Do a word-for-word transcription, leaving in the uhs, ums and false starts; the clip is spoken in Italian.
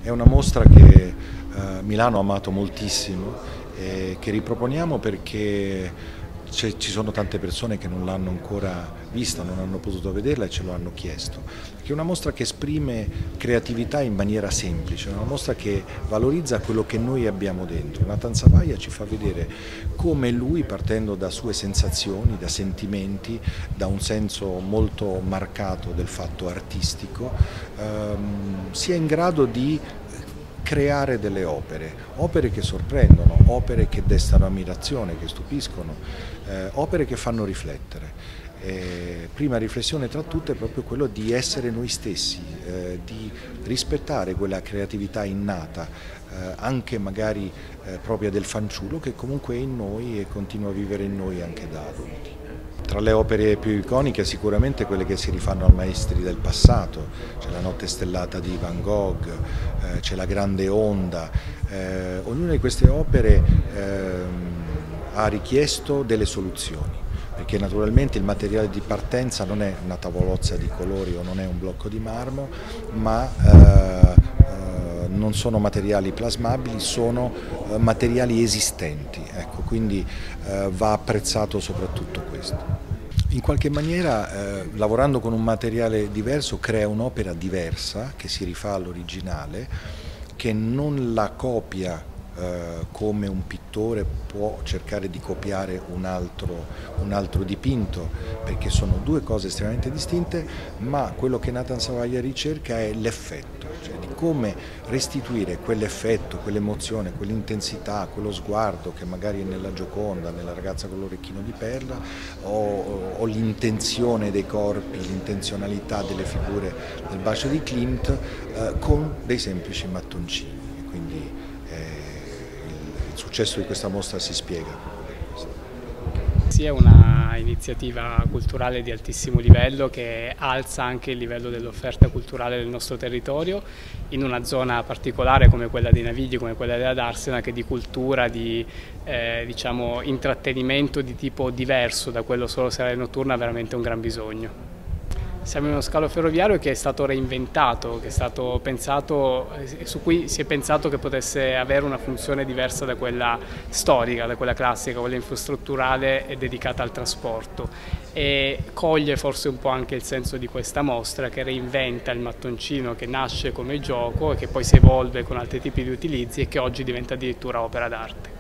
È una mostra che eh, Milano ha amato moltissimo e che riproponiamo perché ci sono tante persone che non l'hanno ancora vista, non hanno potuto vederla e ce lo hanno chiesto. È una mostra che esprime creatività in maniera semplice, una mostra che valorizza quello che noi abbiamo dentro. Nathan Savaia ci fa vedere come lui, partendo da sue sensazioni, da sentimenti, da un senso molto marcato del fatto artistico, ehm, sia in grado di creare delle opere, opere che sorprendono, opere che destano ammirazione, che stupiscono, eh, opere che fanno riflettere. E prima riflessione tra tutte è proprio quello di essere noi stessi, eh, di rispettare quella creatività innata, eh, anche magari eh, propria del fanciullo, che comunque è in noi e continua a vivere in noi anche da adulti. Tra le opere più iconiche sicuramente quelle che si rifanno a maestri del passato, c'è la Notte stellata di Van Gogh, eh, c'è la Grande onda, eh, ognuna di queste opere eh, ha richiesto delle soluzioni, perché naturalmente il materiale di partenza non è una tavolozza di colori o non è un blocco di marmo, ma eh, eh, non sono materiali plasmabili, sono eh, materiali esistenti, ecco, quindi eh, va apprezzato soprattutto questo. In qualche maniera, eh, lavorando con un materiale diverso, crea un'opera diversa che si rifà all'originale, che non la copia eh, come un pittore può cercare di copiare un altro, un altro dipinto, perché sono due cose estremamente distinte, ma quello che Nathan Savaia ricerca è l'effetto, cioè di come restituire quell'effetto, quell'emozione, quell'intensità, quello sguardo che magari è nella Gioconda, nella ragazza con l'orecchino di perla, o, o l'intenzione dei corpi, l'intenzionalità delle figure del bacio di Klimt, eh, con dei semplici mattoncini. Quindi eh, il, il successo di questa mostra si spiega. Sì, è una iniziativa culturale di altissimo livello che alza anche il livello dell'offerta culturale del nostro territorio in una zona particolare come quella dei Navigli, come quella della Darsena, che di cultura, di eh, diciamo, intrattenimento di tipo diverso da quello solo serale notturna ha veramente un gran bisogno. Siamo in uno scalo ferroviario che è stato reinventato, che è stato pensato, su cui si è pensato che potesse avere una funzione diversa da quella storica, da quella classica, quella infrastrutturale e dedicata al trasporto, e coglie forse un po' anche il senso di questa mostra, che reinventa il mattoncino che nasce come gioco e che poi si evolve con altri tipi di utilizzi e che oggi diventa addirittura opera d'arte.